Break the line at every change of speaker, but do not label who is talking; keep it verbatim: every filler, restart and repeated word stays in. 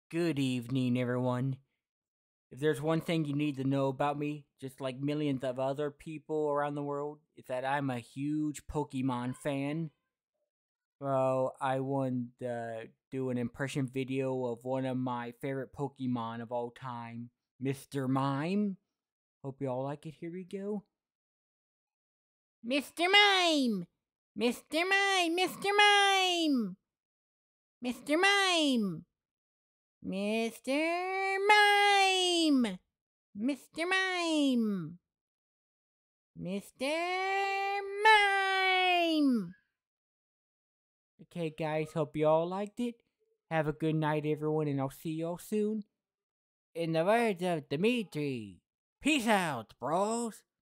Good evening, everyone. If there's one thing you need to know about me, just like millions of other people around the world, is that I'm a huge Pokemon fan. So I want to do an impression video of one of my favorite Pokemon of all time, Mister Mime. Hope you all like it. Here we go. Mister Mime! Mister Mime! Mister Mime! Mister Mime! Mister Mime! Mister Mime! Mister Mime! Okay, guys, hope you all liked it. Have a good night, everyone, and I'll see y'all soon. In the words of Dimitri, peace out, bros.